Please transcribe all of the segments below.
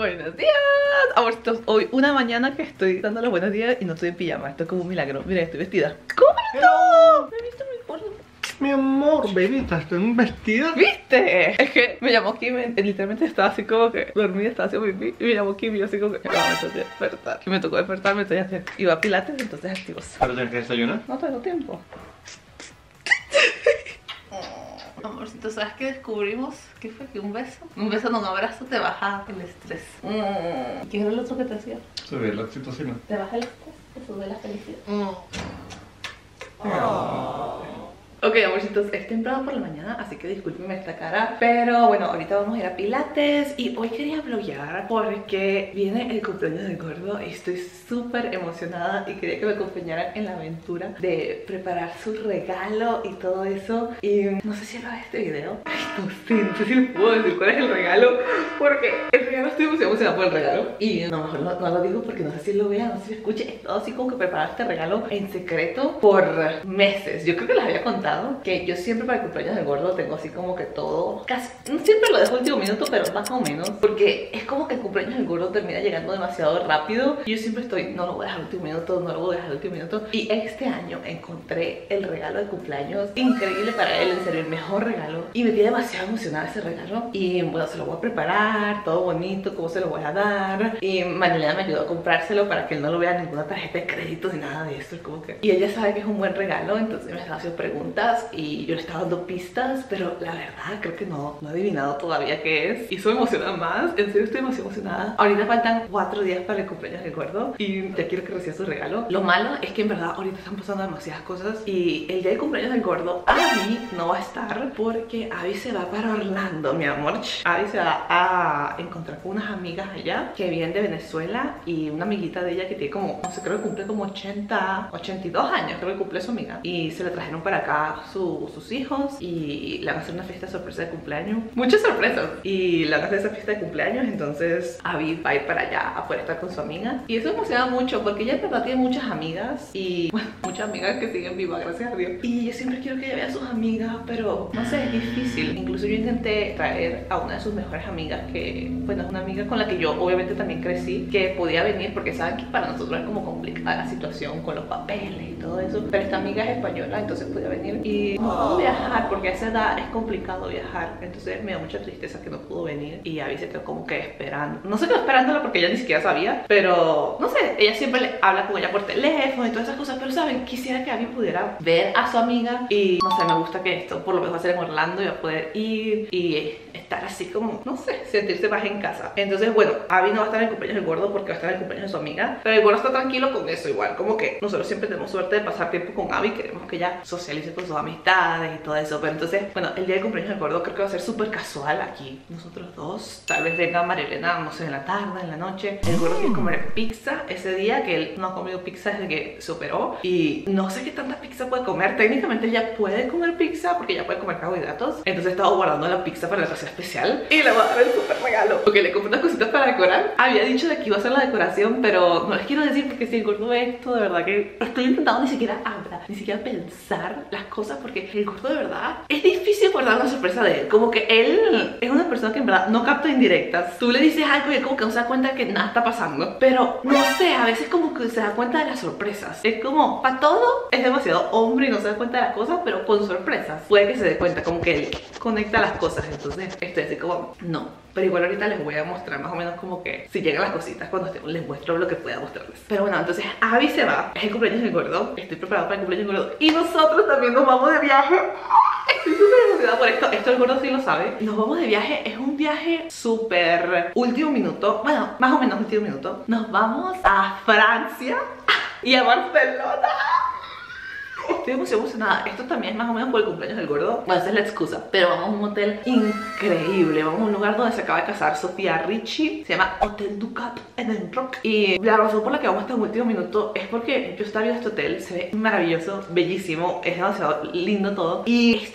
Buenos días, amorcitos. Hoy una mañana que estoy dando los buenos días y no estoy en pijama. Esto es como un milagro. Miren, estoy vestida. ¿Cómo estás? Me he visto muy gordo. Mi amor, bebita, estoy en vestida. ¿Viste? Es que me llamó Kim, literalmente estaba así como que dormida, estaba haciendo pipí. Y me llamó Kim y yo así como que no, me tengo que despertar. Y me tocó despertarme, entonces iba a pilates, entonces activos. ¿Pero tienes que desayunar? No tengo tiempo. Amorcito, ¿sabes qué descubrimos? ¿Qué fue? ¿Que un beso? Un beso, no, un abrazo te baja el estrés. ¿Qué era el otro que te hacía? Subir la oxitocina. ¿Te baja el estrés? ¿Te sube la felicidad? Ok, amorcitos, es temprano por la mañana, así que discúlpenme esta cara. Pero bueno, ahorita vamos a ir a pilates. Y hoy quería vloguear porque viene el cumpleaños del gordo. Estoy súper emocionada y quería que me acompañaran en la aventura de preparar su regalo y todo eso. Y no sé si él va a ver este video. Ay, no sé si les puedo decir cuál es el regalo, porque el regalo, estoy muy emocionada por el regalo. Y no, mejor no lo digo porque no sé si él lo vea, no sé si lo escuche. He estado así como que preparando este regalo en secreto por meses. Yo creo que les había contado que yo siempre para el cumpleaños del gordo tengo así como que todo, casi, no siempre lo dejo último minuto, pero más o menos, porque es como que el cumpleaños del gordo termina llegando demasiado rápido y yo siempre estoy, no lo voy a dejar al último minuto, no lo voy a dejar al último minuto. Y este año encontré el regalo de cumpleaños increíble para él, en serio, el mejor regalo, y me quedé demasiado emocionada ese regalo. Y bueno, se lo voy a preparar, todo bonito, cómo se lo voy a dar. Y Marilena me ayudó a comprárselo para que él no lo vea en ninguna tarjeta de crédito ni nada de eso. Es como que... Y ella sabe que es un buen regalo, entonces me estaba haciendo preguntas y yo le estaba dando pistas, pero la verdad creo que no he adivinado todavía qué es. Y eso me emociona más, en serio estoy demasiado emocionada. Ahorita faltan 4 días para el cumpleaños del gordo y ya quiero que reciba su regalo. Lo malo es que en verdad ahorita están pasando demasiadas cosas y el día del cumpleaños del gordo Abby no va a estar porque Abby se va para Orlando, mi amor. Abby se va a encontrar con unas amigas allá que vienen de Venezuela y una amiguita de ella que tiene como, no sé, creo que cumple como 82 años, creo que cumple su amiga, y se la trajeron para acá sus hijos y le van a hacer una fiesta sorpresa de cumpleaños. Muchas sorpresas. Y le van a hacer esa fiesta de cumpleaños, entonces Abby va a ir para allá a poder estar con su amiga. Y eso me emociona mucho porque ella en verdad tiene muchas amigas y bueno, muchas amigas que siguen vivas, gracias a Dios. Y yo siempre quiero que ella vea a sus amigas, pero no sé, es difícil. Incluso yo intenté traer a una de sus mejores amigas, que bueno, es una amiga con la que yo obviamente también crecí, que podía venir porque saben que para nosotros es como complicada la situación con los papeles y todo eso. Pero esta amiga es española, entonces podía venir. Y no puedo viajar porque a esa edad es complicado viajar, entonces me da mucha tristeza que no pudo venir. Y Abby se quedó como que esperando, no se quedó esperándola porque ella ni siquiera sabía, pero no sé, ella siempre le habla con ella por teléfono y todas esas cosas. Pero saben, quisiera que Abby pudiera ver a su amiga y no sé, me gusta que esto por lo menos va a ser en Orlando y va a poder ir y estar así como, no sé, sentirse más en casa. Entonces bueno, Abby no va a estar en el cumpleaños del gordo porque va a estar en el cumpleaños de su amiga, pero el gordo está tranquilo con eso igual, como que nosotros siempre tenemos suerte de pasar tiempo con Abby, queremos que ella socialice con sus amistades y todo eso. Pero entonces, bueno, el día del cumpleaños del gordo creo que va a ser súper casual aquí, nosotros dos. Tal vez venga Marilena, no sé, en la tarde, en la noche. El gordo quiere comer pizza ese día, que él no ha comido pizza desde que se operó y no sé qué tanta pizza puede comer. Técnicamente ya puede comer pizza porque ya puede comer carbohidratos, entonces he estado guardando la pizza para la ocasión especial y le voy a dar el súper regalo porque le compré unas cositas para decorar. Había dicho de que iba a hacer la decoración, pero no les quiero decir porque si el gordo ve esto, de verdad que estoy intentando ni siquiera hablar, ni siquiera pensar las cosas, porque el gordo de verdad es difícil guardar una sorpresa de él. Como que él es una persona que en verdad no capta indirectas. Tú le dices algo y él como que no se da cuenta de que nada está pasando, pero no sé, a veces como que se da cuenta de las sorpresas. Es como, para todo es demasiado hombre y no se da cuenta de las cosas, pero con sorpresas puede que se dé cuenta, como que él conecta las cosas. Entonces estoy así como, no. Pero igual ahorita les voy a mostrar más o menos como que si llegan las cositas, cuando les muestro lo que pueda mostrarles. Pero bueno, entonces Abby se va, es el cumpleaños del gordo, estoy preparado para el cumpleaños del gordo y nosotros también nos vamos de viaje. Estoy súper emocionada por esto el gordo sí lo sabe. Nos vamos de viaje, es un viaje súper último minuto, bueno, más o menos último minuto. Nos vamos a Francia y a Barcelona. Estoy muy emocionada. Esto también es más o menos por el cumpleaños del gordo. Bueno, esa es la excusa. Pero vamos a un hotel increíble. Vamos a un lugar donde se acaba de casar Sofía Richie. Se llama Hotel Ducat en el Rock. Y la razón por la que vamos hasta el último minuto es porque yo estaba viendo este hotel. Se ve maravilloso, bellísimo. Es demasiado lindo todo. Y está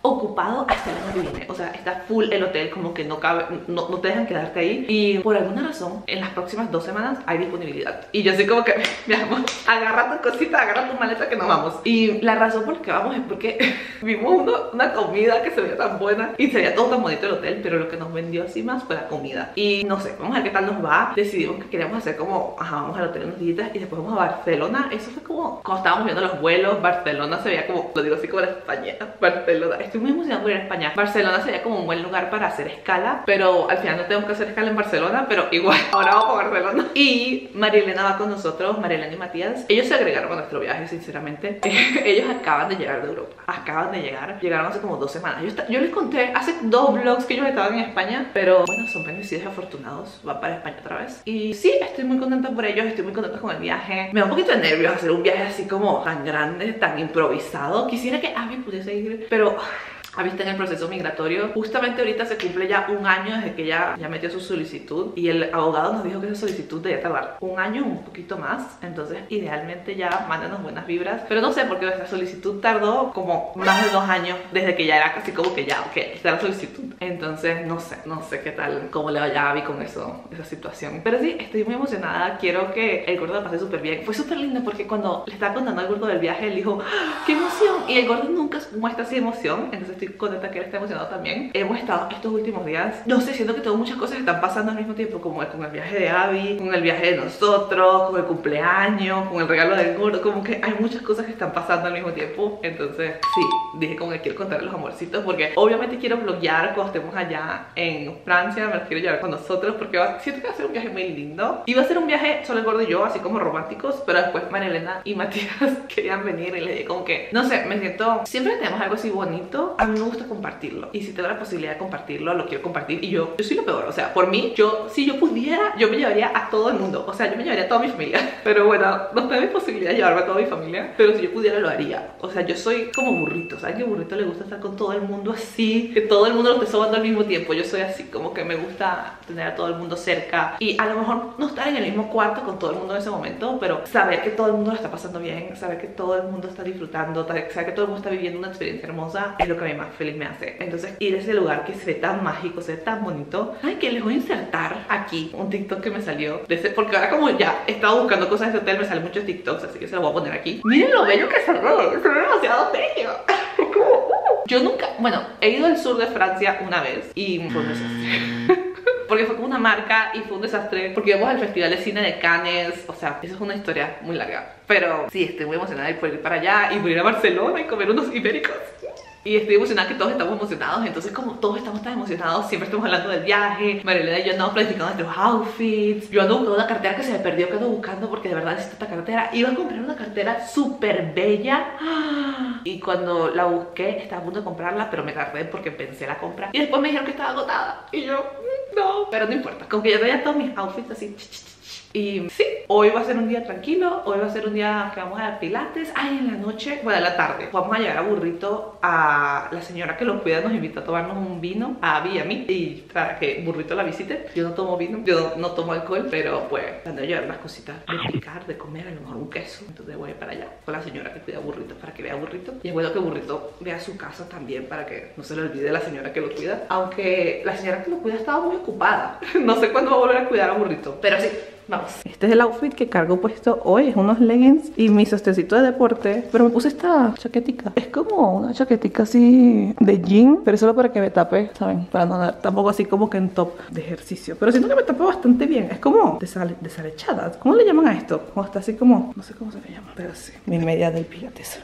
ocupado hasta el año que viene. O sea, está full el hotel, como que no cabe, no te dejan quedarte ahí. Y por alguna razón, en las próximas 2 semanas hay disponibilidad. Y yo así como que, mi amor, agarra tu cosita, agarra tu maleta que nos vamos. Y la razón por la que vamos es porque vimos una comida que se veía tan buena y se veía todo tan bonito el hotel, pero lo que nos vendió así más fue la comida. Y no sé, vamos a ver qué tal nos va. Decidimos que queríamos hacer como, ajá, vamos al hotel unos días y después vamos a Barcelona. Eso fue como, cuando estábamos viendo los vuelos, Barcelona se veía como, lo digo así como la España, Barcelona. Estoy muy emocionada por ir a España. Barcelona sería como un buen lugar para hacer escala, pero al final no tenemos que hacer escala en Barcelona, pero igual, ahora vamos a Barcelona. Y María Elena va con nosotros, María Elena y Matías. Ellos se agregaron a nuestro viaje, sinceramente. Ellos acaban de llegar de Europa, acaban de llegar, llegaron hace como 2 semanas. Yo les conté hace 2 vlogs que ellos estaban en España, pero bueno, son bendecidos y afortunados, van para España otra vez. Y sí, estoy muy contenta por ellos, estoy muy contenta con el viaje. Me da un poquito de nervios hacer un viaje así como tan grande, tan improvisado. Quisiera que Abby pudiese ir, pero Abby está en el proceso migratorio. Justamente ahorita se cumple ya 1 año desde que ya metió su solicitud y el abogado nos dijo que esa solicitud debía tardar 1 año, un poquito más. Entonces idealmente ya mándanos buenas vibras, pero no sé, porque nuestra solicitud tardó como más de 2 años desde que ya era casi como que ya, ok, está la solicitud. Entonces no sé qué tal, cómo le vaya a Abby con eso, esa situación. Pero sí, estoy muy emocionada, quiero que el gordo la pase súper bien. Fue súper lindo porque cuando le estaba contando al gordo del viaje, él dijo, ¡ah, qué emoción! Y el gordo nunca muestra así emoción, entonces estoy contenta que él esté emocionado también. Hemos estado estos últimos días, no sé, siento que todas muchas cosas están pasando al mismo tiempo, como con el viaje de Abby, con el viaje de nosotros, con el cumpleaños, con el regalo del gordo, como que hay muchas cosas que están pasando al mismo tiempo. Entonces sí, dije como que quiero contar los amorcitos, porque obviamente quiero vloguear cuando estemos allá en Francia, me los quiero llevar con nosotros, porque siento que va a ser un viaje muy lindo. Iba a ser un viaje solo el gordo y yo, así como románticos, pero después María Elena y Matías querían venir y les dije como que, no sé, me siento, siempre tenemos algo así bonito, a mí me gusta compartirlo, y si tengo la posibilidad de compartirlo, lo quiero compartir. Y yo soy lo peor, o sea, por mí, si yo pudiera, yo me llevaría a todo el mundo, o sea, yo me llevaría a toda mi familia, pero bueno, no tengo posibilidad de llevarme a toda mi familia, pero si yo pudiera lo haría. O sea, yo soy como burrito, ¿sabes? Que burrito le gusta estar con todo el mundo así, que todo el mundo lo esté sobando al mismo tiempo. Yo soy así, como que me gusta tener a todo el mundo cerca y a lo mejor no estar en el mismo cuarto con todo el mundo en ese momento, pero saber que todo el mundo lo está pasando bien, saber que todo el mundo está disfrutando, saber que todo el mundo está viviendo una experiencia hermosa, es lo que a mí más feliz me hace. Entonces ir a ese lugar que se ve tan mágico, se ve tan bonito. Ay, que les voy a insertar aquí un TikTok que me salió de ese, porque ahora como ya he estado buscando cosas de ese hotel, me salen muchos TikToks, así que se lo voy a poner aquí. Miren lo bello que se ve demasiado bello. Yo nunca, bueno, he ido al sur de Francia una vez y fue un desastre. Porque fue como una marca y fue un desastre, porque íbamos al festival de cine de Cannes. O sea, eso es una historia muy larga, pero sí, estoy muy emocionada de poder ir para allá y poder ir a Barcelona y comer unos ibéricos. Y estoy emocionada que todos estamos emocionados. Entonces como todos estamos tan emocionados, siempre estamos hablando del viaje. María Elena y yo andamos planificando nuestros outfits. Yo ando buscando una cartera que se me perdió, que ando buscando porque de verdad necesito esta cartera. Iba a comprar una cartera súper bella y cuando la busqué estaba a punto de comprarla, pero me tardé porque pensé la compra y después me dijeron que estaba agotada y yo, no. Pero no importa, como que ya tenía todos mis outfits así. Y sí, hoy va a ser un día tranquilo, hoy va a ser un día que vamos a dar pilates. Ay, en la noche, bueno, en la tarde, vamos a llegar a Burrito. A la señora que lo cuida nos invitó a tomarnos un vino, a Abby y a mí, y para que Burrito la visite. Yo no tomo vino, yo no tomo alcohol, pero pues cuando llevar unas cositas de picar, de comer, a lo mejor un queso. Entonces voy para allá con la señora que cuida a Burrito para que vea a Burrito. Y es bueno que Burrito vea su casa también para que no se le olvide la señora que lo cuida. Aunque la señora que lo cuida estaba muy ocupada. No sé cuándo va a volver a cuidar a Burrito, pero sí. Vamos. Este es el outfit que cargo puesto hoy. Es unos leggings y mi sostecito de deporte. Pero me puse esta chaquetica. Es como una chaquetica así de jean, pero solo para que me tape, ¿saben? Para no andar tampoco así como que en top de ejercicio. Pero siento que me tape bastante bien. Es como desalechada. ¿Cómo le llaman a esto? Como está así como, no sé cómo se le llama, pero sí. Mi media del pilates.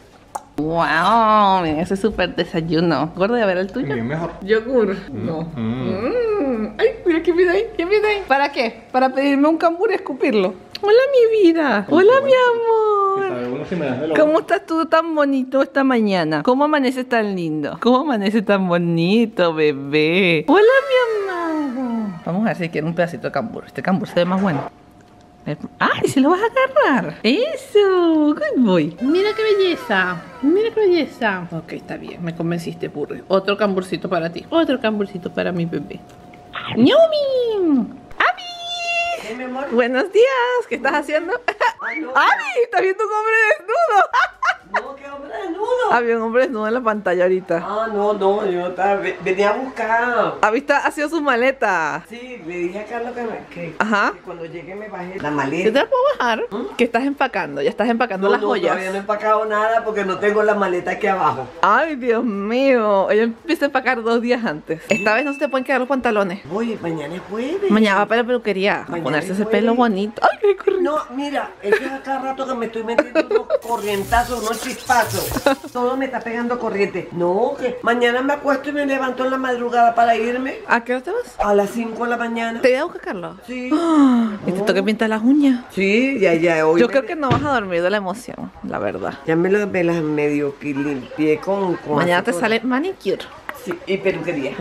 Wow, miren ese súper desayuno. Gordo, a ver el tuyo. Bien mejor. Yogur. No. Ay, mira qué vida ahí, qué vida ahí. ¿Para qué? Para pedirme un cambur y escupirlo. Hola, mi vida. Hola, mi amor. ¿Cómo estás tú tan bonito esta mañana? ¿Cómo amaneces tan lindo? ¿Cómo amanece tan bonito, bebé? Hola, mi amor. Vamos a ver si quiero un pedacito de cambur. Este cambur se ve más bueno. ¡Ay, se lo vas a agarrar! ¡Eso! ¡Good boy! ¡Mira qué belleza! ¡Mira qué belleza! Ok, está bien, me convenciste, Burri. Otro camburcito para ti. Otro camburcito para mi bebé. ¡Ñumi! ¡Abi! Sí, mi amor. Buenos días, ¿qué estás haciendo? Ay, no. ¡Abi! ¡Estás viendo un hombre desnudo! No, qué hombre desnudo? Había un hombre desnudo en la pantalla ahorita. Ah, no, yo estaba, venía a buscar. Ha sido su maleta. Sí, le dije a Carlos que Ajá. cuando llegue me baje la ¿Yo maleta. te la puedo bajar? ¿Qué estás empacando? Ya estás empacando las joyas. Todavía no he empacado nada porque no tengo la maleta aquí abajo. Ay, Dios mío. Ella empieza a empacar 2 días antes. Esta vez no se te pueden quedar los pantalones. Oye, mañana es jueves. Mañana va para la peluquería. A Mañana ponerse es ese pelo jueves. bonito. Ay, qué corriente. No, mira, es que a cada rato que me estoy metiendo unos corrientazos, unos chispazos. Todo me está pegando corriente. No, que mañana me acuesto y me levanto en la madrugada para irme. ¿A qué hora te vas? A las 5 de la mañana. ¿Te voy a buscar, Carlos? Sí. Y te toca pintar las uñas. Sí, ya, hoy. Yo creo que no vas a dormir de la emoción, la verdad. Ya me las medio que limpié con Mañana te aceite. sale manicure. Sí, y peluquería.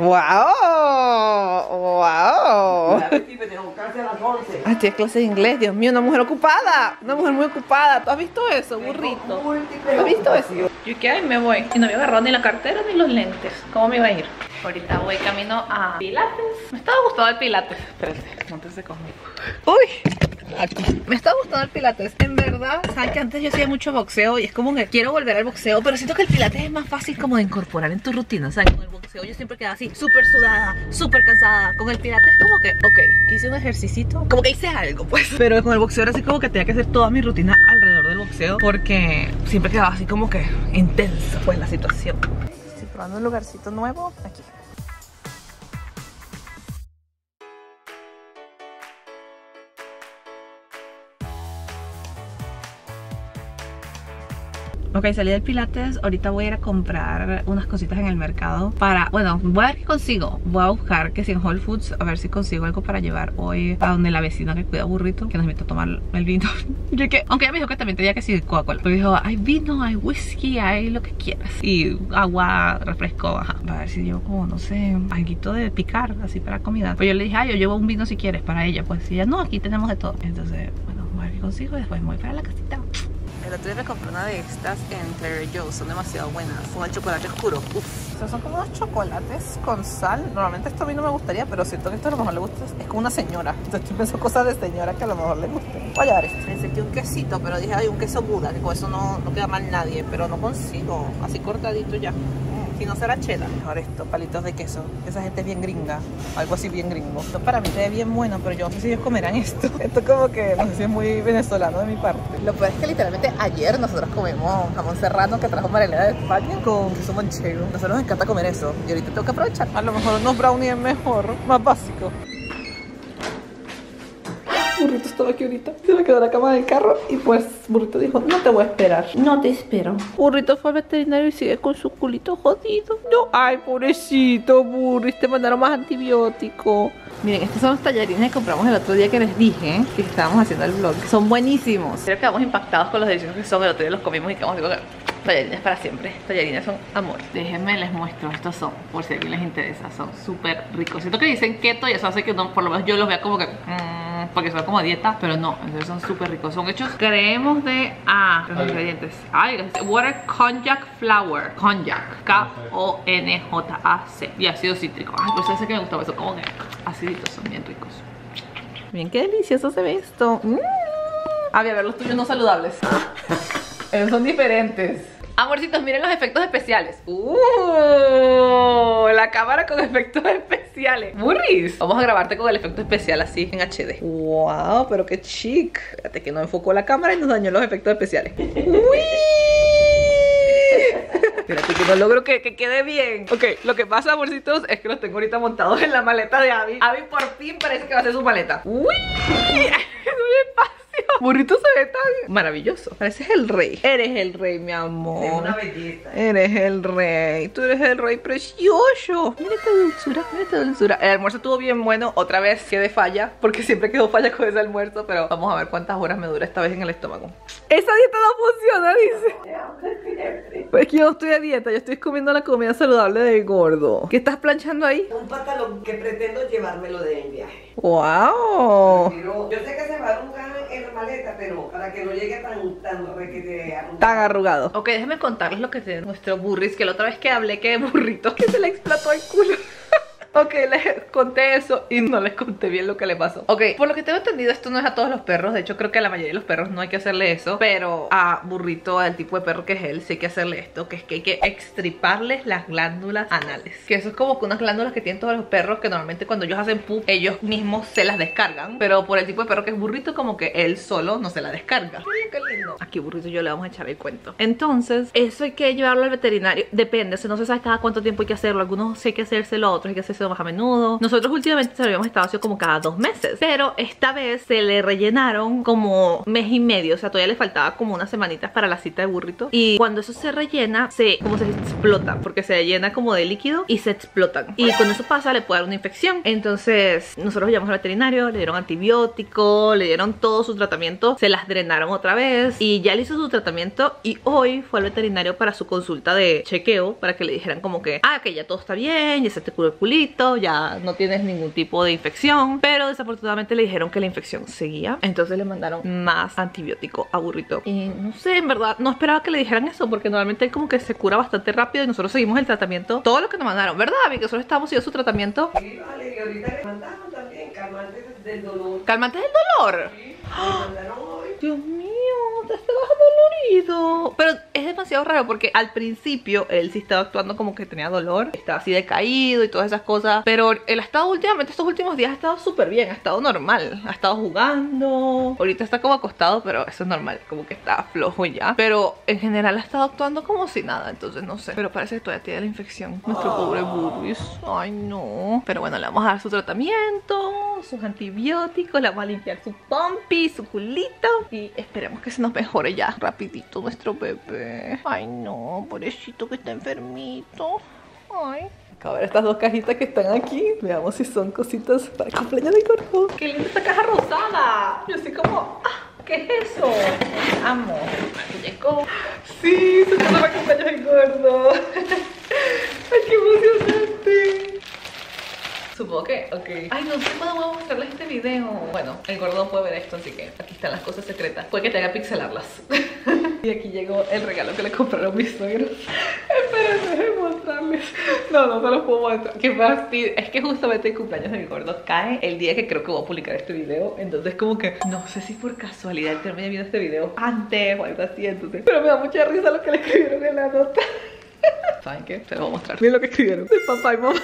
¡Wow! ¡Wow! A ver si me tengo casi a las 11. Ay, tienes clase de inglés, Dios mío, una mujer ocupada. Una mujer muy ocupada. ¿Tú has visto eso, burrito? ¿Has visto eso? Yo qué, me voy. Y no había agarrado ni la cartera ni los lentes. ¿Cómo me iba a ir? Ahorita voy camino a Pilates. Me estaba gustando el Pilates. Espérate, móntese conmigo. ¡Uy! Aquí. Me está gustando el Pilates. En verdad, saben que antes yo hacía mucho boxeo y es como que quiero volver al boxeo, pero siento que el Pilates es más fácil como de incorporar en tu rutina. O sea, con el boxeo yo siempre quedaba así, súper sudada, súper cansada. Con el Pilates como que, ok, hice un ejercicito, como que hice algo, pues. Pero con el boxeo era así como que tenía que hacer toda mi rutina alrededor del boxeo porque siempre quedaba así como que intenso, pues, la situación. Estoy probando un lugarcito nuevo aquí. Ok, salí del Pilates, ahorita voy a ir a comprar unas cositas en el mercado para, bueno, voy a ver qué consigo. Voy a buscar que si en Whole Foods, a ver si consigo algo para llevar hoy a donde la vecina que cuida burrito, que nos invitó a tomar el vino. Yo que, aunque ella me dijo que también tenía que sí Coca-Cola, pero dijo, hay vino, hay whisky, hay lo que quieras. Y agua, refresco, ajá. A ver si llevo como, no sé, alguito de picar, así para comida. Pues yo le dije, yo llevo un vino si quieres para ella. Pues y ella, no, aquí tenemos de todo. Entonces, bueno, voy a ver qué consigo y después me voy para la casita. El otro día me compré una de estas en Trader Joe's, son demasiado buenas, con el chocolate oscuro. Uf. Estos son como unos chocolates con sal. Normalmente esto a mí no me gustaría, pero siento que esto a lo mejor le gusta. Es como una señora. Entonces estoy pensando cosas de señora que a lo mejor le gusten. Voy a llevar esto. Pensé que un quesito, pero dije, hay un queso Buda, que con eso no queda mal nadie, pero no consigo. Así cortadito ya. Si no será cheddar. Mejor esto, palitos de queso. Esa gente es bien gringa. Algo así bien gringo. Esto para mí se ve bien bueno, pero yo no sé si ellos comerán esto. Esto como que no sé si es muy venezolano de mi parte. Lo peor es que literalmente ayer nosotros comimos jamón serrano que trajo Marilena de España con queso manchego. A nosotros nos encanta comer eso. Y ahorita tengo que aprovechar. A lo mejor unos brownies es mejor, más básico. Burrito estaba aquí ahorita, se me quedó la cama del carro y pues Burrito dijo, no te voy a esperar. No te espero. Burrito fue al veterinario y sigue con su culito jodido. No, ay, pobrecito Burrito, te mandaron más antibiótico. Miren, estos son los tallarines que compramos el otro día que les dije que estábamos haciendo el vlog. Son buenísimos. Creo que quedamos impactados con los deliciosos que son. El otro día los comimos y quedamos digo, tallarines para siempre. Tallarines son amor. Déjenme les muestro. Estos son, por si a alguien les interesa, son súper ricos. Siento que dicen keto y eso hace que uno, por lo menos yo los vea como que porque son como dieta, pero no, entonces son súper ricos. Son hechos, creemos de los ingredientes. Water Konjac Flour. Konjac, Konjac y ácido cítrico. Ay, pues ese que me gustaba, eso como que aciditos, son bien ricos. Miren qué delicioso se ve esto. A ver, los tuyos no saludables. Ellos son diferentes. Amorcitos, miren los efectos especiales. La cámara con efectos especiales. Burris, vamos a grabarte con el efecto especial así en HD. Wow, pero qué chic. Fíjate que no enfocó la cámara y nos dañó los efectos especiales. Uy. Espérate que no logro que quede bien. Ok, lo que pasa, amorcitos, es que los tengo ahorita montados en la maleta de Abby. Abby por fin parece que va a hacer su maleta. Uy. Es un espacio. Burrito se ve tan maravilloso. Pareces el rey. Eres el rey, mi amor. Es una belleza. Eres el rey. Tú eres el rey precioso. Mira esta dulzura, mira esta dulzura. El almuerzo estuvo bien bueno. Otra vez quedé falla, porque siempre quedo falla con ese almuerzo. Pero vamos a ver cuántas horas me dura esta vez en el estómago. Esa dieta no funciona, dice. Pues es que yo no estoy a dieta. Yo estoy comiendo la comida saludable del gordo. ¿Qué estás planchando ahí? Un pantalón que pretendo llevármelo de viaje. ¡Wow! Pero yo sé que se va a arrugar en la maleta, pero para que no llegue tan requete arrugado. Tan arrugado. Ok, déjenme contarles lo que tiene nuestro burris, que la otra vez que hablé que burrito que se le explotó el culo. Ok, les conté eso y no les conté bien lo que le pasó. Ok, por lo que tengo entendido, esto no es a todos los perros. De hecho, creo que a la mayoría de los perros no hay que hacerle eso. Pero a Burrito, al tipo de perro que es él, sí hay que hacerle esto, que es que hay que extirparles las glándulas anales. Que eso es como que unas glándulas que tienen todos los perros, que normalmente cuando ellos hacen poop, ellos mismos se las descargan. Pero por el tipo de perro que es Burrito, como que él solo no se la descarga. Miren qué lindo. Aquí Burrito y yo le vamos a echar el cuento. Entonces, eso hay que llevarlo al veterinario. Depende, o sea, no se sabe cada cuánto tiempo hay que hacerlo. Algunos sí hay que hacérselo, otros hay que hacérselo más a menudo. Nosotros últimamente se lo habíamos estado haciendo como cada 2 meses. Pero esta vez se le rellenaron como mes y medio. O sea, todavía le faltaba como unas semanitas para la cita de Burrito. Y cuando eso se rellena, como se explota. Porque se llena como de líquido y se explotan. Y cuando eso pasa, le puede dar una infección. Entonces, nosotros llevamos al veterinario, le dieron antibiótico, le dieron todo su tratamiento. Se las drenaron otra vez. Y ya le hizo su tratamiento. Y hoy fue al veterinario para su consulta de chequeo. Para que le dijeran como que, que ya todo está bien, ya se te curó el culito, ya no tienes ningún tipo de infección. Pero desafortunadamente le dijeron que la infección seguía. Entonces le mandaron más antibiótico a Burrito. Y no sé, en verdad, no esperaba que le dijeran eso, porque normalmente él como que se cura bastante rápido y nosotros seguimos el tratamiento. Todo lo que nos mandaron, ¿verdad, Abby? Que nosotros estábamos siguiendo su tratamiento. Sí, vale, y ahorita le mandaron también calmantes del dolor. ¿Calmantes del dolor? Sí, le mandaron hoy. Dios mío, te estabas dolorido. Pero es demasiado raro porque al principio él sí estaba actuando como que tenía dolor, estaba así decaído y todas esas cosas. Pero él ha estado últimamente, estos últimos días ha estado súper bien, ha estado normal, ha estado jugando. Ahorita está como acostado, pero eso es normal, como que está flojo ya. Pero en general ha estado actuando como si nada, entonces no sé. Pero parece que todavía tiene la infección, nuestro pobre Burris. Ay no. Pero bueno, le vamos a dar su tratamiento, sus antibióticos, le vamos a limpiar su pompi, su culito. Y esperemos que se nos mejore ya rapidito nuestro bebé. Ay no, pobrecito que está enfermito. Ay. Acabo de ver estas 2 cajitas que están aquí. Veamos si son cositas para el cumpleaños de Gordo. ¡Qué linda esta caja rosada! Yo así como, ¿qué es eso? Amo. Aquí llegó. Sí, se trata para el cumpleaños de Gordo. Ay, qué emocionante. Supongo que, ok. Ay, no sé cuándo voy a mostrarles este video. Bueno, el Gordo no puede ver esto, así que aquí están las cosas secretas. Puede que te haga pixelarlas. Y aquí llegó el regalo que le compraron mis suegros. Esperen, déjenme mostrarles. No se los puedo mostrar. Qué fastidio. Es que justamente el cumpleaños de mi Gordo cae el día que creo que voy a publicar este video. Entonces como que no sé si por casualidad él termine viendo este video antes o algo así, entonces. Pero me da mucha risa lo que le escribieron en la nota. ¿Saben qué? Se lo voy a mostrar. Miren lo que escribieron de papá y mamá.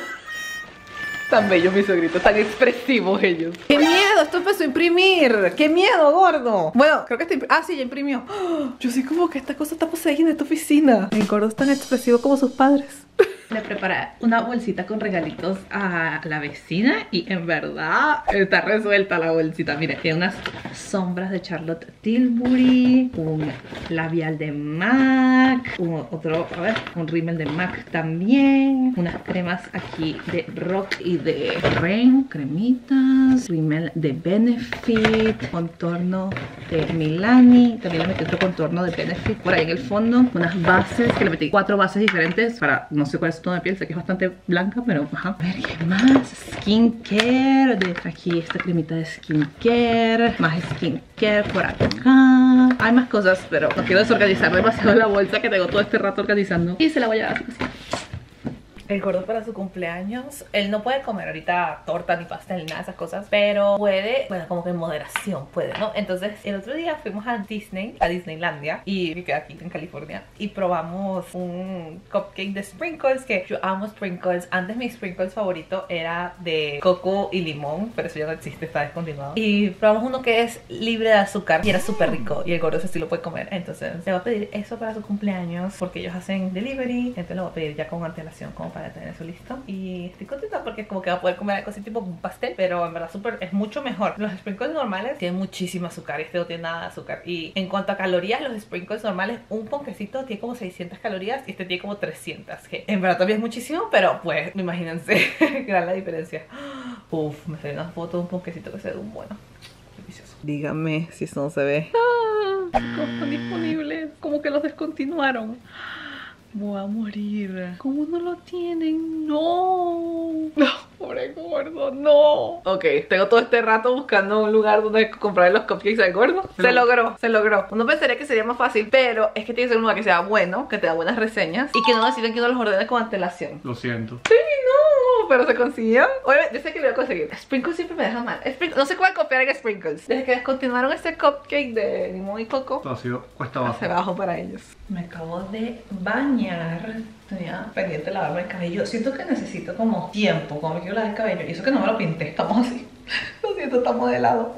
Tan bellos mis suegritos, tan expresivos ellos. ¡Qué miedo! Esto empezó a imprimir. ¡Qué miedo, Gordo! Bueno, creo que está sí, ya imprimió. Yo sé como que esta cosa está poseída en esta oficina. El Gordo es tan expresivo como sus padres. Le preparé una bolsita con regalitos a la vecina y en verdad está resuelta la bolsita. Mire, tiene unas sombras de Charlotte Tilbury, un labial de MAC, un rímel de MAC también, unas cremas aquí de Rock y de Rain, cremitas, rímel de Benefit, contorno de Milani, también le metí otro contorno de Benefit por ahí en el fondo, unas bases que le metí 4 bases diferentes para, no sé cuál es su tono de piel, sé que es bastante blanca, pero ajá. A ver, ¿qué más? Skincare, aquí esta cremita de skincare, más skincare por acá. Hay más cosas, pero no quiero desorganizar demasiado la bolsa que tengo todo este rato organizando. Y se la voy a dar así. El Gordo para su cumpleaños, él no puede comer ahorita torta ni pastel ni nada de esas cosas, pero puede, bueno, como que en moderación puede, ¿no? Entonces el otro día fuimos a Disneylandia, y que queda aquí en California, y probamos un cupcake de sprinkles, que yo amo sprinkles. Antes mi sprinkles favorito era de coco y limón, pero eso ya no existe, está descontinuado. Y probamos uno que es libre de azúcar y era súper rico, y el Gordo ese sí lo puede comer. Entonces le voy a pedir eso para su cumpleaños, porque ellos hacen delivery, entonces lo voy a pedir ya con antelación, como para tener eso listo. Y estoy contenta porque como que va a poder comer algo así tipo un pastel, pero en verdad es mucho mejor. Los sprinkles normales tienen muchísimo azúcar y este no tiene nada de azúcar. Y en cuanto a calorías, los sprinkles normales, un ponquecito tiene como 600 calorías y este tiene como 300, que en verdad también es muchísimo, pero pues imagínense gran la diferencia. Uf, me salió una foto de un ponquecito que se ve un bueno. Delicioso. Díganme si eso no se ve. ¿Cómo están disponibles? Como que los descontinuaron. Voy a morir. ¿Cómo no lo tienen? No. No, pobre Gordo, no. Ok, tengo todo este rato buscando un lugar donde comprar los cupcakes al Gordo. Se logró, se logró. Uno pensaría que sería más fácil, pero es que tiene que ser un lugar que sea bueno, que te da buenas reseñas y que no necesiten que uno los ordene con antelación. Lo siento. Sí, no. pero se consiguió. Oye, yo sé que lo voy a conseguir. Sprinkles siempre me deja mal. No sé cuál confiar en Sprinkles. Desde que descontinuaron este cupcake de limón y coco, Todo ha sido cuesta abajo. hacia abajo para ellos. Me acabo de bañar. Tenía pendiente lavarme el cabello. Siento que necesito como tiempo cuando me quiero lavar el cabello. Y eso que no me lo pinté. Estamos así. Lo siento, está modelado.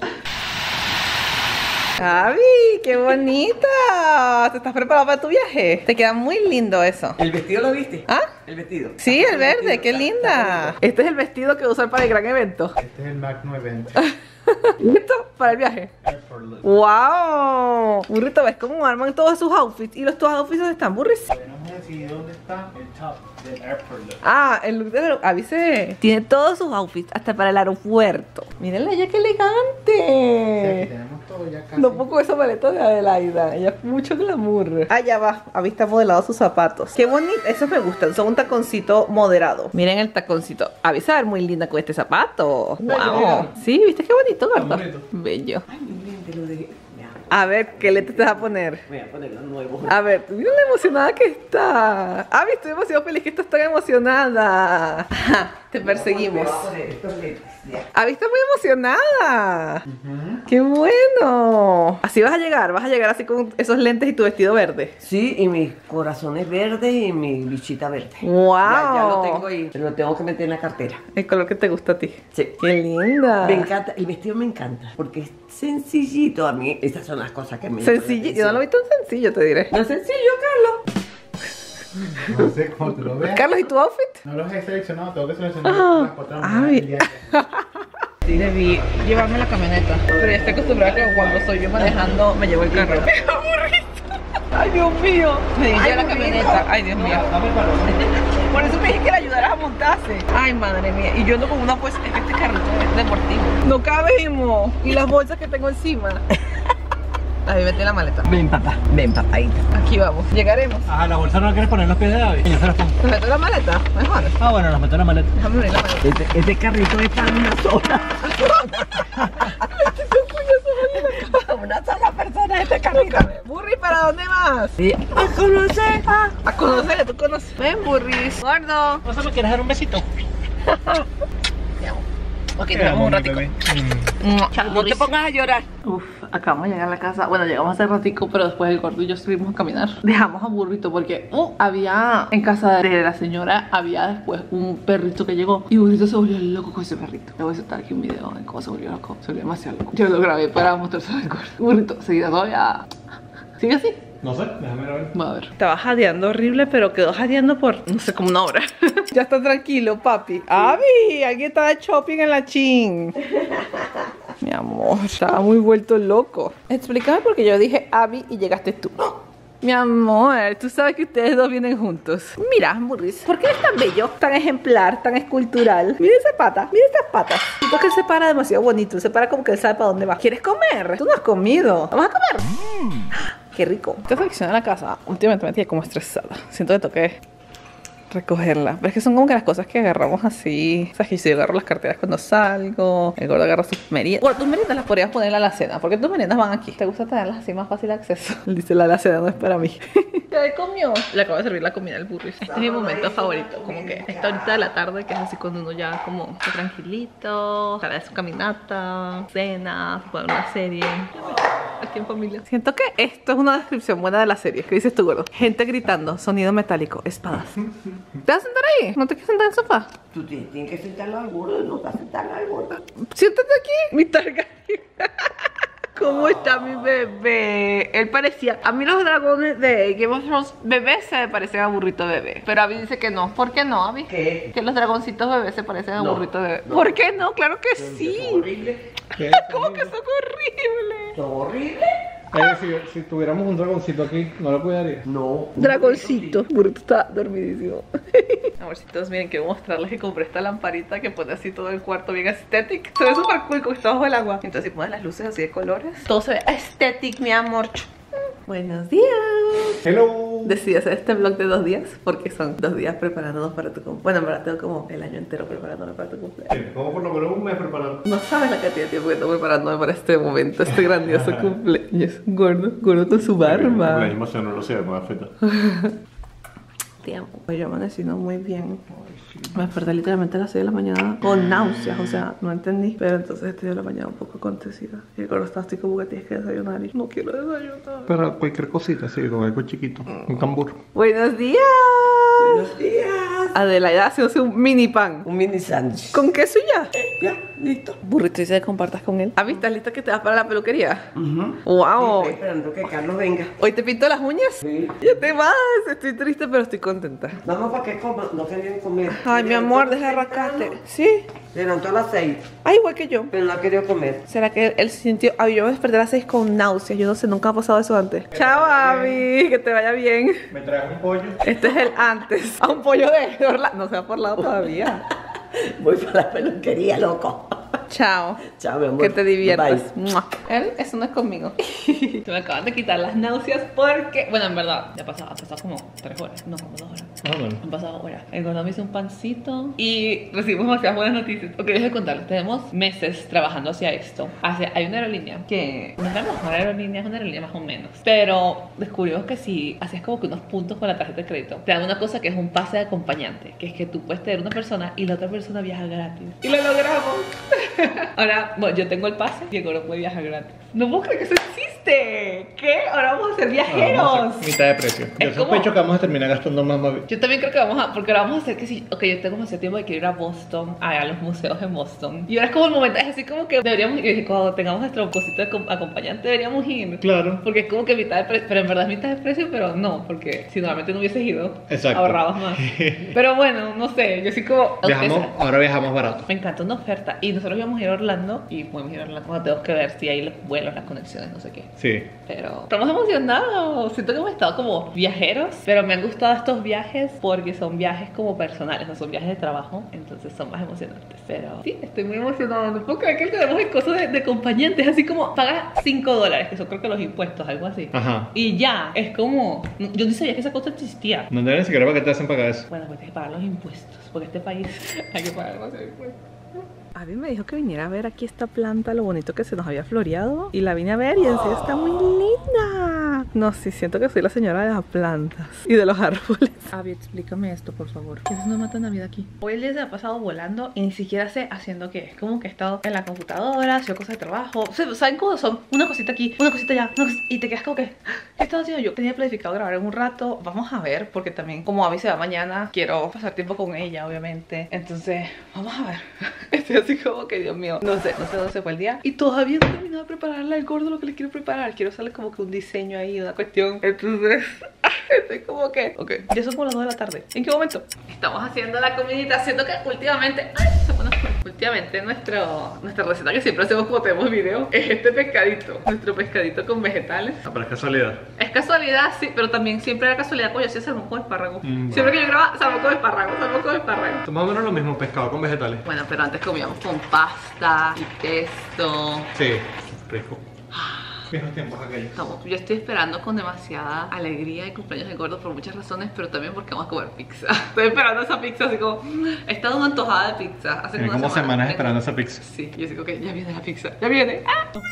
Gaby, qué bonita. ¿Te estás preparado para tu viaje? Te queda muy lindo eso. ¿El vestido lo viste? ¿Ah? El vestido. Sí, el verde, qué linda. Este es el vestido que voy a usar para el gran evento. Este es el Magno Event. ¿Listo? Para el viaje. Effortless. ¡Wow! Burrito, ¿ves cómo arman todos sus outfits? Y los tus outfits están burris. Todavía no hemos decidido dónde está el top del Effortless. Ah, el look de avise. Tiene todos sus outfits, hasta para el aeropuerto. Mírenla ella, qué Sí, aquí elegante. tenemos todo ya casi. No pongo esa maleta de Adelaida. Ella es mucho glamour. Ah, ya va. Abby está modelado sus zapatos. Qué bonito. Esos me gustan. Son un taconcito moderado. Miren el taconcito. Abby se va a ver muy linda con este zapato. Wow. Sí, ¿viste qué bonito, gordo? bonito. Bello. Ay, miren, te lo dejé. Ya, A ver, ¿qué lente te vas a poner? voy a poner los nuevos. A ver, mira la emocionada que está. Abby, estoy demasiado feliz que estás tan emocionada. Ajá, te perseguimos. Me voy a poner estos lentes, ya. Abby está muy emocionada. ¡Qué bueno! Así vas a llegar así con esos lentes y tu vestido verde. Sí, y mis corazones verdes y mi bichita verde. ¡Wow! Ya lo tengo ahí, pero lo tengo que meter en la cartera. El color que te gusta a ti. Sí. ¡Qué linda! Me encanta, el vestido me encanta, porque es sencillito. A mí, estas son las cosas que me Sencillo. Yo no lo vi tan sencillo, te diré. No es sencillo, Carlos. No sé cómo te lo veas. Carlos, ¿y tu outfit? No los he seleccionado, tengo que seleccionar las 4 ay. el día Sí, debí llevarme la camioneta. Pero ya estoy acostumbrada que cuando soy yo manejando me llevo el carro. ¡Ay, Dios mío! Me dije la camioneta. ¡Ay, Dios mío! Dame el balón. Por eso me dije que la ayudaras a montarse. Ay, madre mía. Y yo ando con una bolsa en este carrito deportivo. No cabemos. Y las bolsas que tengo encima. Ahí vete la maleta. Ven, papá, papadita. Aquí vamos. Llegaremos. Ajá, la bolsa no la quieres poner en los pies de David. Yo se las pongo. ¿Te meto la maleta? Mejor. Ah, bueno, las meto en la maleta. Déjame abrir la maleta. Este carrito es para una sola. Una sola persona este carrito. Burri, ¿para dónde vas? Sí. A conocer. A conocer, tú conoces. Ven, Burris. Gordo. ¿No se me quieres dar un besito? Ok, tenemos un ratico. No te pongas a llorar. Uf, acabamos de llegar a la casa. Bueno, llegamos hace ratico, pero después el gordo y yo subimos a caminar. Dejamos a Burrito porque había en casa de la señora, había después un perrito que llegó y Burrito se volvió loco con ese perrito. Le voy a soltar aquí un video de cómo se volvió loco. Se volvió demasiado loco. Yo lo grabé para mostrárselo al gordo. Burrito, seguida todavía. ¿Sigue así? No sé, déjame ver. Va a ver. Estaba jadeando horrible, pero quedó jadeando por, no sé, como una hora. Ya está tranquilo, papi. ¡Abby! Alguien estaba de shopping en la chin. Mi amor, estaba muy vuelto loco. Explícame porque yo dije Abby y llegaste tú. Mi amor, tú sabes que ustedes dos vienen juntos. Mira, Burris, ¿por qué eres tan bello, tan ejemplar, tan escultural? Mira esa pata, mira estas patas. Siento que él se para demasiado bonito, se para como que él sabe para dónde va. ¿Quieres comer? Tú no has comido. ¿Vamos a comer? Qué rico. Esta sección de la casa últimamente me tiene como estresada. Siento que toqué recogerla, pero es que son como que las cosas que agarramos así. O sea, que si yo agarro las carteras cuando salgo, el gordo agarra sus meriendas. Bueno, tus meriendas las podrías poner en la alacena, porque tus meriendas van aquí. ¿Te gusta tenerlas así más fácil de acceso? Él dice, la alacena no es para mí. ¿Qué comió? Le acabo de servir la comida al Burris. Este es mi momento favorito, como que esta horita de la tarde, que es así cuando uno ya como está tranquilito, sale de su caminata, cena, se pone una serie. Aquí en familia. Siento que esto es una descripción buena de la serie. ¿Qué dices tú, gordo? Gente gritando, sonido metálico, espadas. ¿Te vas a sentar ahí? ¿No te quieres sentar en el sofá? Tú tienes que sentarlo al gordo, no vas a sentarlo al gordo. Siéntate aquí, mi targa. ¿Cómo está mi bebé? Él parecía... A mí los dragones de Game of Thrones bebés se me parecen a burrito bebé. Pero Abby dice que no. ¿Por qué no, Abby? ¿Qué? Que los dragoncitos bebés se parecen a No, burrito bebé. no. ¿Por qué no? Claro que sí. ¿Son horribles? ¿Cómo que son horribles? ¿Son horribles? Si tuviéramos un dragoncito aquí, ¿no lo cuidarías? No. Dragoncito. Burrito está dormidísimo. Amorcitos, miren, quiero mostrarles que compré esta lamparita que pone así todo el cuarto bien estético. Se ve súper cool porque está bajo el agua. Entonces si pones las luces así de colores, todo se ve estético, mi amor. Buenos días. Hello. Decidí hacer este vlog de 2 días porque son 2 días preparándonos para tu cumpleaños. Bueno, en verdad tengo como el año entero preparándonos para tu cumpleaños. Como por lo menos un mes preparado. No sabes la cantidad de tiempo que estoy preparándome para este momento, este grandioso cumpleaños. Gordo con su barba. La emoción no lo sé, me afecta. te amo. Yo amanecí no muy bien. Me desperté literalmente a las 6 de la mañana con náuseas, o sea, no entendí. Pero entonces estoy de la mañana un poco acontecida. Y el está así como que tienes que desayunar y no quiero desayunar. Pero cualquier cosita, sí, con algo chiquito. Un cambur. Buenos días. Buenos días. Adelaida haciéndose un mini pan. Un mini sándwich. ¿Con queso y ya? Ya, listo. Burrito, dice que compartas con él. ¿Has visto? ¿Estás lista que te vas para la peluquería? Ujú. ¡Wow! Estoy esperando que Carlos venga. ¿Hoy te pinto las uñas? Sí. Ya te vas. Estoy triste, pero estoy contenta. Vamos para que coman, no querían comer. Ay, mi amor, deja de rascarte. ¿Sí? Se levantó a las 6, Ah, igual que yo. pero no ha querido comer. ¿Será que él sintió? Ay, yo me desperté a las 6 con náuseas. Yo no sé, nunca ha pasado eso antes. Chao, Abby. Que te vaya bien. ¿Me traes un pollo? Este es el antes. A un pollo de Orlando. No se ha por lado todavía. Voy para la peluquería, loco. Chao. Chao, mi amor. Que te diviertas. Bye. ¡Mua! Él, eso no es conmigo. Se me acaban de quitar las náuseas porque... Bueno, en verdad, ya ha pasado como 3 horas. No, como 2 horas. Ah, bueno. Han pasado horas. El gordo me hizo un pancito y recibimos demasiadas buenas noticias. Ok, les voy a contarles. Tenemos meses trabajando hacia esto. Hay una aerolínea que no es la mejor aerolínea, es una aerolínea más o menos. Pero descubrimos que si hacías como que unos puntos con la tarjeta de crédito, te dan una cosa que es un pase de acompañante, que es que tú puedes tener una persona y la otra persona viaja gratis. Y lo logramos. Ahora, bueno, yo tengo el pase y el gordo puede viajar gratis. No puedo creer que eso existe. ¿Qué? Ahora vamos a ser viajeros. Vamos a hacer mitad de precio. Yo Es como- sospecho que vamos a terminar gastando más. Yo también creo que vamos a, porque ahora vamos a hacer que si, ok, yo tengo hace tiempo de quiero ir a Boston, a los museos en Boston. Y ahora es como el momento, es así como que deberíamos ir, cuando tengamos nuestro cosito de acompañante, deberíamos ir. Claro. Porque es como que mitad de precio, pero en verdad es mitad de precio, pero no, porque si normalmente no hubieses ido, Exacto. ahorrabas más. Pero bueno, no sé, yo sí como... Ahora viajamos barato. Me encanta una oferta. Y nosotros íbamos a ir a Orlando y podemos ir a Orlando. Bueno, tenemos que ver si hay los vuelos, las conexiones, no sé qué. Sí. Pero estamos emocionados. Siento que hemos estado como viajeros, pero me han gustado estos viajes porque son viajes como personales, no son viajes de trabajo, entonces son más emocionantes. Pero sí, estoy muy emocionada. No puedo creer que tenemos el costo de acompañantes, así como paga $5, que son creo que los impuestos, algo así. Ajá. Y ya, es como, yo ni sabía que esa cosa existía. No deben ni siquiera para qué te hacen pagar eso. Bueno, pues tienes que pagar los impuestos, porque este país hay que pagar demasiado impuestos. Abby me dijo que viniera a ver aquí esta planta, lo bonito que se nos había floreado. Y la vine a ver y en serio está muy linda. No, sí, siento que soy la señora de las plantas y de los árboles. Abby, explícame esto, por favor. ¿Qué es una mata Navidad aquí? Hoy el día se me ha pasado volando y ni siquiera sé haciendo qué. Es como que he estado en la computadora, haciendo cosas de trabajo. O sea, ¿saben cómo son? Una cosita aquí, una cosita allá, y te quedas como que... ¿Qué estaba haciendo yo? Tenía planificado grabar en un rato. Vamos a ver, porque también como Abby se va mañana, quiero pasar tiempo con ella, obviamente. Entonces, vamos a ver. Estoy así como que, Dios mío, no sé dónde se fue el día. Y todavía no he terminado de prepararle al gordo lo que le quiero preparar. Quiero hacerle como que un diseño ahí, una cuestión. Entonces, estoy como que... Ok, ya son como las 2 de la tarde. ¿En qué momento? Estamos haciendo la comidita. Siento que últimamente... Ay, se pone oscuro. Últimamente nuestra receta que siempre hacemos cuando tenemos video es este pescadito. Nuestro pescadito con vegetales. Ah, pero es casualidad. Es casualidad, sí, pero también siempre era casualidad cuando yo hacía salmón con espárrago. Siempre que yo grababa, salmón con espárrago, salmón con espárrago. Es más o menos lo mismo, pescado con vegetales. Bueno, pero antes comíamos con pasta y pesto. Sí, rico. Viejos tiempos aquellos. Yo estoy esperando con demasiada alegría el cumpleaños de gordo por muchas razones, pero también porque vamos a comer pizza. Estoy esperando esa pizza, así como... He estado una antojada de pizza hace Tiene como semanas esperando esa pizza. Sí, yo digo que ya viene la pizza, ya viene. ¡Ah! Nos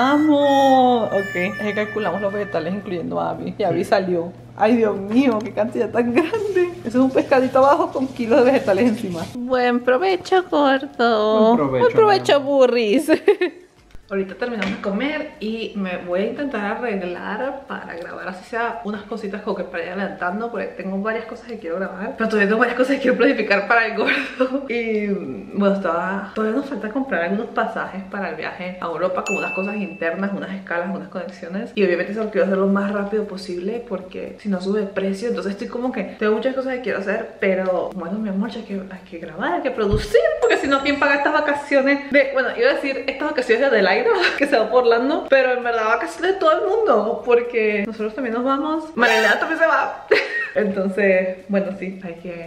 pasamos. Ok, es que calculamos los vegetales incluyendo a Abby. Y Abby salió. Ay, Dios mío, qué cantidad tan grande. Eso es un pescadito abajo con kilos de vegetales encima. Buen provecho, gordo. Buen provecho, burris. Ahorita terminamos de comer y me voy a intentar arreglar para grabar así sea unas cositas como que para ir adelantando, porque tengo varias cosas que quiero grabar, pero todavía tengo varias cosas que quiero planificar para el gordo. Y bueno, todavía nos falta comprar algunos pasajes para el viaje a Europa, como unas cosas internas, unas escalas, unas conexiones. Y obviamente eso lo quiero hacer lo más rápido posible porque si no sube el precio. Entonces estoy como que tengo muchas cosas que quiero hacer, pero bueno, mi amor, ya que hay que grabar, hay que producir, porque si no, ¿quién paga estas vacaciones de... Bueno, iba a decir estas vacaciones de Adelaida que se va por Orlando, pero en verdad vacaciones de todo el mundo, porque nosotros también nos vamos, Marilena también se va. Entonces, bueno, sí, hay que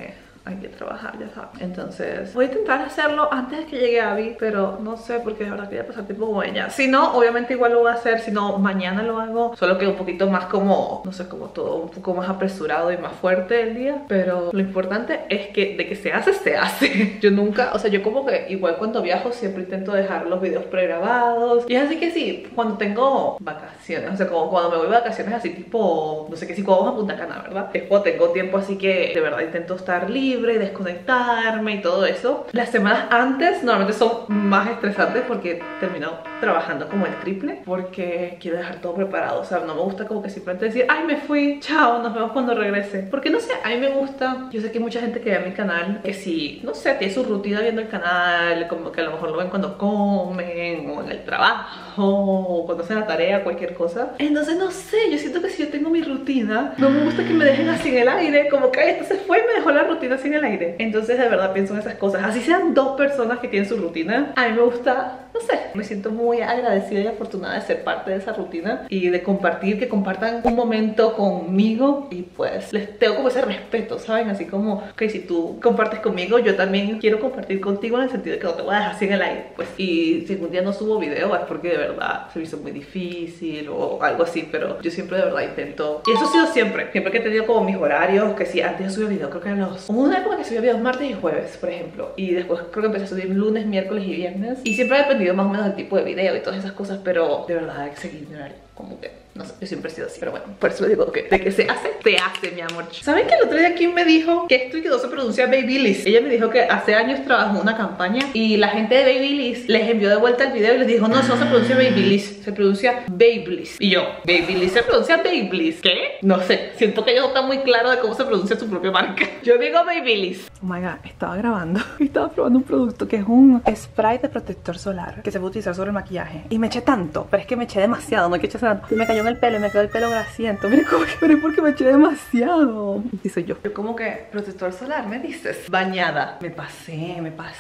hay que trabajar, ya sabes. Entonces voy a intentar hacerlo antes de que llegue Abby, pero no sé, porque de verdad quería pasar tiempo con ella. Si no, obviamente igual lo voy a hacer, si no, mañana lo hago, solo que un poquito más como, no sé, como todo un poco más apresurado y más fuerte el día. Pero lo importante es que de que se hace, se hace. Yo nunca, o sea, yo como que igual cuando viajo siempre intento dejar los videos pregrabados. Y es así que sí, cuando tengo vacaciones, o sea, como cuando me voy de vacaciones así tipo, no sé qué, si vamos a Punta Cana, ¿verdad? Es cuando tengo tiempo, así que de verdad intento estar libre, desconectarme y todo eso. Las semanas antes normalmente son más estresantes porque termino trabajando como el triple, porque quiero dejar todo preparado. O sea, no me gusta como que simplemente decir, ay, me fui, chao, nos vemos cuando regrese. Porque no sé, a mí me gusta, yo sé que hay mucha gente que ve mi canal que si, no sé, tiene su rutina viendo el canal, como que a lo mejor lo ven cuando comen o en el trabajo o cuando hacen la tarea, cualquier cosa. Entonces no sé, yo siento que si yo tengo mi rutina, no me gusta que me dejen así en el aire, como que esto se fue y me dejó la rutina así en el aire. Entonces de verdad pienso en esas cosas, así sean dos personas que tienen su rutina, a mí me gusta, no sé, me siento muy agradecida y afortunada de ser parte de esa rutina y de compartir, que compartan un momento conmigo, y pues les tengo como ese respeto, ¿saben? Así como que si tú compartes conmigo, yo también quiero compartir contigo, en el sentido de que no te voy a dejar así en el aire, pues. Y si algún día no subo video es porque de verdad se me hizo muy difícil o algo así, pero yo siempre de verdad intento, y eso ha sido siempre que he tenido como mis horarios, que si antes yo subía video, creo que eran hubo una época que subía videos martes y jueves, por ejemplo, y después creo que empecé a subir lunes, miércoles y viernes, y siempre ha dependido más o menos del tipo de video y todas esas cosas, pero de verdad hay que seguir mi horario, como que no sé, yo siempre he sido así, pero bueno, por eso digo que de que se hace, mi amor. ¿Saben que el otro día Kim me dijo que esto y que no se pronuncia Babyliss? Ella me dijo que hace años trabajó en una campaña y la gente de Babyliss les envió de vuelta el video y les dijo, no, eso no se pronuncia Babyliss, se pronuncia Babyliss. Y yo, Babyliss se pronuncia Babyliss, ¿qué? No sé, siento que ella no está muy claro de cómo se pronuncia su propia marca. Yo digo Babyliss. Oh my god, estaba grabando y estaba probando un producto que es un spray de protector solar que se puede utilizar sobre el maquillaje. Y me eché tanto, pero es que me eché demasiado, no hay que echarse tanto. Y me cayó en el pelo y me quedó el pelo grasiento. Mira cómo que, pero es porque me eché demasiado. Y soy yo. Yo como que protector solar, me dices. Bañada. Me pasé.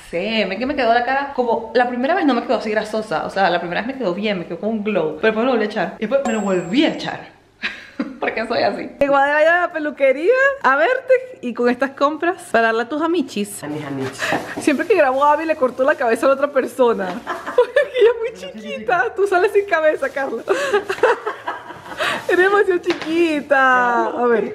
Que me quedó la cara como, la primera vez no me quedó así grasosa. O sea, la primera vez me quedó bien, me quedó con un glow. Pero después me lo volví a echar. Y después me lo volví a echar. Porque soy así. Igual de allá a la peluquería a verte y con estas compras para darle a tus amichis. A mis amichis. Siempre que grabó a Abby le cortó la cabeza a la otra persona. Porque ella es muy chiquita. Tú sales sin cabeza, Carlos. Eres demasiado chiquita. A ver.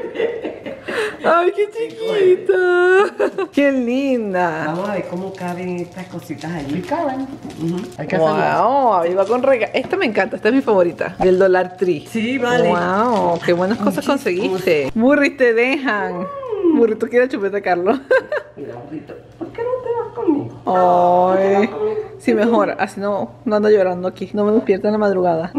Ay, qué chiquita. Qué linda. Vamos a ver cómo caben estas cositas allí. Caben. Hay que Wow, hacerlo. Abby va con regalo. Esta me encanta, esta es mi favorita. Del Dollar Tree. Sí, vale. Wow, qué buenas cosas conseguiste. Burri, te dejan. Burri, tú quieres chupete, Carlos. Mira, burrito, ¿por qué no te vas conmigo? Ay, sí, mejor. Así no ando llorando aquí. No me despierta en la madrugada.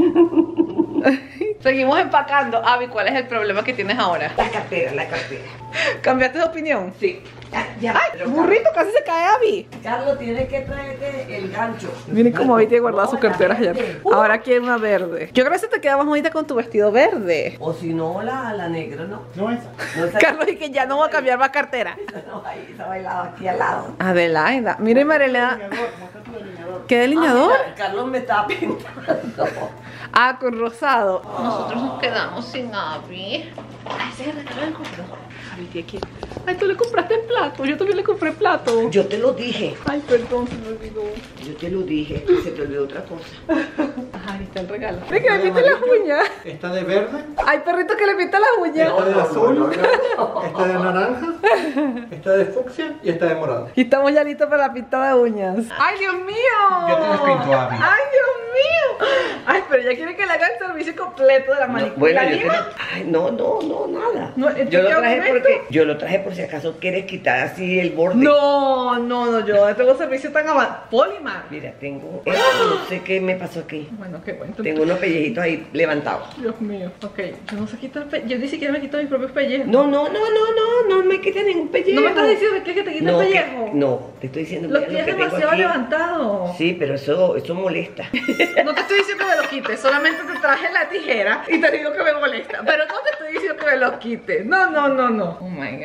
Seguimos empacando. Abby, ¿cuál es el problema que tienes ahora? La cartera. ¿Cambiaste de opinión? Sí. Ya. ¡Ay, Pero burrito! Casi se cae Abby. Carlos, tienes que traerte el gancho. Miren cómo Abby tiene guardadas sus No, carteras la allá. verde. Ahora quiere una verde. Yo creo que se te queda más bonita con tu vestido verde. O si no, la negra, ¿no? No esa. No, esa- Carlos, y que ya no voy a cambiar más cartera. No, ahí está bailado aquí al lado. Adelaida. Mira, Marilena. Delineador, muestra tu delineador. ¿Qué delineador? Ah, mira, Carlos me está pintando. Ah, con rosado. Nosotros nos quedamos sin Abby. Ay, ese es el regalo del gordo. Abby, ¿de aquí? Ay, tú le compraste el plato. Yo también le compré plato. Yo te lo dije. Ay, perdón, se me olvidó. Yo te lo dije. Se te olvidó otra cosa. Ajá, ahí está el regalo. Ve que le pinta las uñas. Esta de verde, Ay, perrito que le pinta las uñas. esta de azul, esta de naranja, esta de fucsia y esta de morado. Y estamos ya listos para la pintada de uñas. ¡Ay, Dios mío! Ya tienes pinto, Abby. ¡Ay, Dios mío! Ay, pero ya quiere que le haga el servicio completo de la manicura. Bueno, ¿La yo anima? Ay, no, nada. No, ¿en yo lo qué traje momento? porque yo lo traje por si acaso quieres quitar así el borde. No, yo no tengo servicio tan avanzado. Polimar. Mira, tengo esto, no sé qué me pasó aquí. Bueno, qué bueno. Tengo unos pellejitos ahí levantados. Dios mío. Ok, yo no sé quitar yo ni siquiera me quito mis propios pellejos. No me quita ningún pellejo. ¿No me estás diciendo que quieres que te quite No, el que- pellejo? no, te estoy diciendo Lo mira tienes que tengo demasiado aquí. levantado. Sí, pero eso molesta. No te estoy diciendo que me lo quites, solamente te traje la tijera y te digo que me molesta. Pero no te estoy diciendo que me lo quites. No. Oh my god.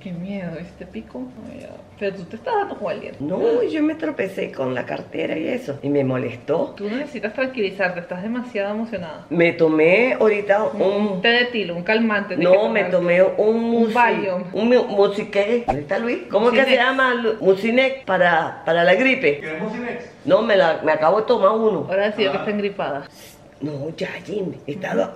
Qué miedo, ¿este pico? Ay, pero tú te estás dando con el diente. No, yo me tropecé con la cartera y eso. Y me molestó. Tú necesitas tranquilizarte, estás demasiado emocionada. Me tomé ahorita un... Té de tilo, un calmante. No, me tomé un Valium. musiqué. ¿Dónde está Luis? ¿Cómo es que se Mucinex. llama? Mucinex para la gripe. ¿Quieres Mucinex? No, me acabo de tomar uno. Ahora decidió que está engripada. No, ya, Jim. He estado...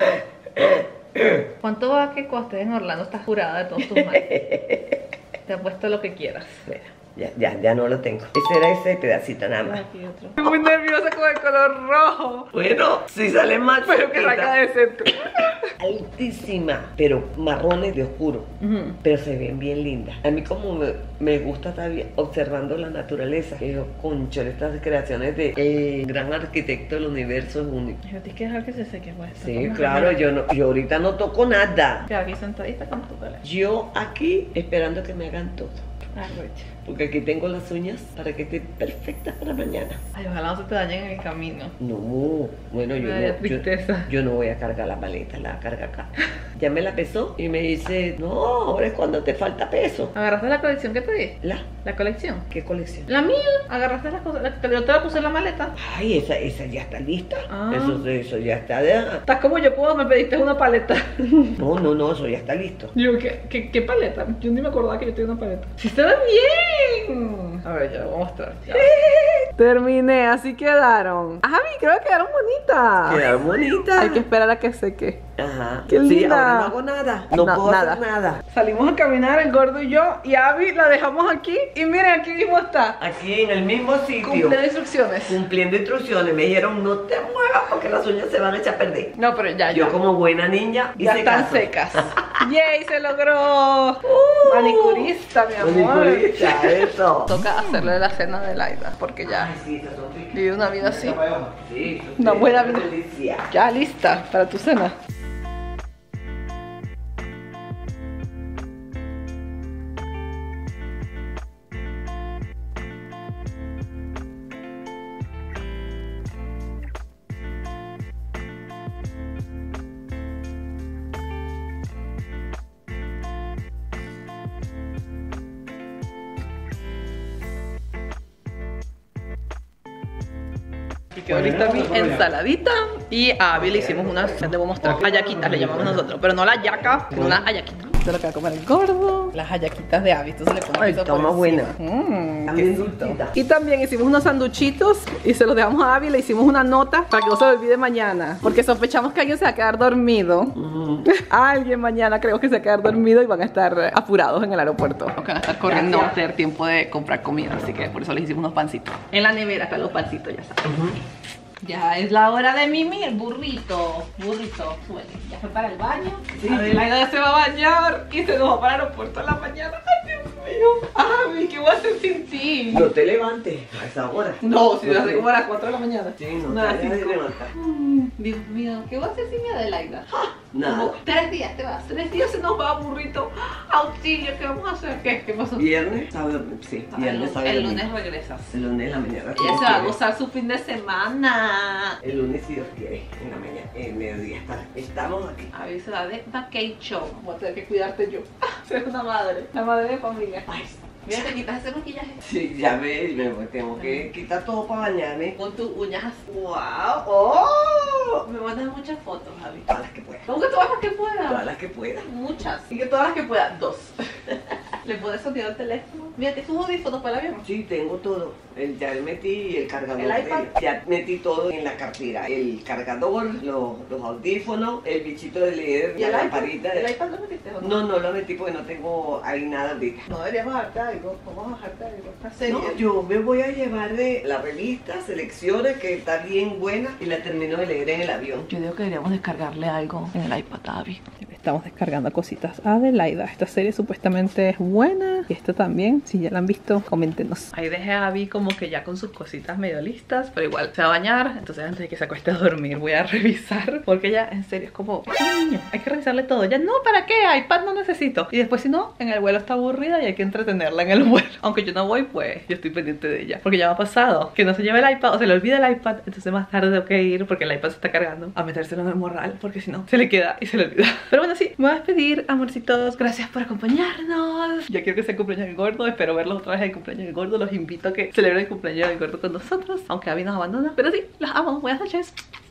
¿Cuánto va que cuando estés en Orlando estás curada de todos tus males? Te apuesto lo que quieras. Mira, ya no lo tengo. Ese era ese pedacito nada más. Aquí otro. Estoy muy nerviosa con el color rojo. Bueno, si sale más. Pero que salga decente. Altísima, pero marrones de oscuro. Pero se ven bien lindas. A mí como me gusta estar observando la naturaleza. Que yo, concho, estas creaciones de el gran arquitecto del universo es único. Pero tienes que dejar que se seque, pues. Sí, claro, yo ahorita no toco nada. Ya aquí sentadita con tu teléfono. Yo aquí esperando que me hagan todo. Arrecha. Porque aquí tengo las uñas para que estén perfectas para mañana. Ay, ojalá no se te dañen en el camino. No, bueno, Me daría yo tristeza. no voy a cargar la maleta, la carga acá. Ya me la pesó y me dice, no, ahora es cuando te falta peso. ¿Agarraste la colección que te di? ¿La colección? ¿Qué colección? La mía. ¿Agarraste las cosas? Yo te la puse en la maleta. Ay, esa ya está lista. Ah. Eso ya está. De... Estás como yo cuando me pediste una paleta. No, eso ya está listo. Yo, ¿qué paleta? Yo ni me acordaba que yo tenía una paleta. ¡Sí se ve bien! A ver, ya lo voy a mostrar. Ya. Terminé, así quedaron. Ajá, creo que quedaron bonitas. Quedaron bonitas. Hay que esperar a que seque. Ajá. ¡Qué Sí, linda! ahora no hago nada. No puedo hacer nada. Salimos a caminar, el gordo y yo, y a Abby la dejamos aquí. Y miren, aquí mismo está. Aquí en el mismo sitio. Cumple instrucciones. Cumpliendo instrucciones. Me dijeron, no te muevas porque las uñas se van a echar a perder. No, pero ya. Yo como buena ninja ya hice están caso. secas. ¡Yay! ¡Se logró! Manicurista, mi amor. Manicurista, eso. Toca hacerle la cena de Laida, porque ya Ay, sí, esas son ricas. vive una vida así. Sí, Una buena vida. delicia. Ya lista para tu cena. Y que ahorita mi ensaladita y a Abby le hicimos unas, les debo mostrar, hallaquitas le llamamos nosotros, pero no la hallaca, sino una hallaquita. Esto es lo que va a comer el gordo, las hallaquitas de Abby, entonces le ponemos Ay, eso está por más buena. encima. También quesito. dulcita. Y también hicimos unos sanduchitos y se los dejamos a Abby, le hicimos una nota para que no se lo olvide mañana, porque sospechamos que alguien se va a quedar dormido. Alguien mañana creo que se va a quedar dormido y van a estar apurados en el aeropuerto. Van a estar corriendo, no va a tener tiempo de comprar comida, así que por eso les hicimos unos pancitos. En la nevera están los pancitos, ya saben. Ya es la hora de mimir, burrito, suele. Ya fue para el baño. Sí. Adelaida ya se va a bañar y se nos va para el aeropuerto a la mañana. Ay, Dios mío. Ay, ¿qué voy a hacer sin ti? No te levantes a esa hora. No, si lo hace como a las 4 de la mañana. Sí, no Nada, te vayas a cinco. levantar. Dios mío, ¿qué voy a hacer sin mi Adelaida? Nada. Como 3 días te vas, 3 días se nos va burrito. Auxilio, ¿qué vamos a hacer? ¿Qué pasó? Viernes, sábado, sí, viernes, sábado. El domingo. lunes regresas. El lunes en la mañana. Ella se va a gozar su fin de semana. El lunes, si Dios quiere, en la mañana, en mediodía. Estamos aquí. Avisa de vacation. Voy a tener que cuidarte yo. Ser una madre. La madre de familia. Ay, mira, te quitas ese maquillaje. Sí, ya ves, tengo que quitar todo para bañarme. Con tus uñas. ¡Wow! ¡Oh! Me mandas muchas fotos, Javi. Todas las que pueda. ¿Cómo que todas las que puedas? Todas las que pueda. Muchas. Y que todas las que puedas. 2. ¿Le puedes sostener el teléfono? Mira, ¿tienes tus audífonos para el avión? Sí, tengo todo. Ya metí el cargador. ¿El iPad? Ya metí todo en la cartera. El cargador, los audífonos, el bichito de leer, ¿Y la el iPad? lamparita. ¿El iPad lo metiste o no? No lo metí porque no tengo ahí nada ahorita. No deberías bajarte algo. Vamos a bajarte algo. Una serie. No, yo me voy a llevar de la revista Selecciones, que está bien buena, y la termino de leer en el avión. Yo digo que deberíamos descargarle algo en el iPad a Abby. Estamos descargando cositas a Adelaida. Esta serie supuestamente es buena. Y esta también. Si ya la han visto, coméntenos. Ahí dejé a Abby como que ya con sus cositas medio listas. Pero igual se va a bañar. Entonces antes de que se acueste a dormir voy a revisar. Porque ya en serio es como, es un niño, hay que revisarle todo. Ya no, ¿para qué? iPad no necesito. Y después si no, en el vuelo está aburrida y hay que entretenerla en el vuelo. Aunque yo no voy, pues yo estoy pendiente de ella. Porque ya me ha pasado que no se lleva el iPad o se le olvida el iPad. Entonces más tarde tengo que ir porque el iPad se está cargando a metérselo en el morral. Porque si no, se le queda y se le olvida. Pero bueno, bueno, sí, me voy a despedir, amorcitos. Gracias por acompañarnos. Ya quiero que sea el cumpleaños del gordo. Espero verlos otra vez en el cumpleaños del gordo. Los invito a que celebren el cumpleaños del gordo con nosotros, aunque Abby nos abandona. Pero sí, los amo. Buenas noches.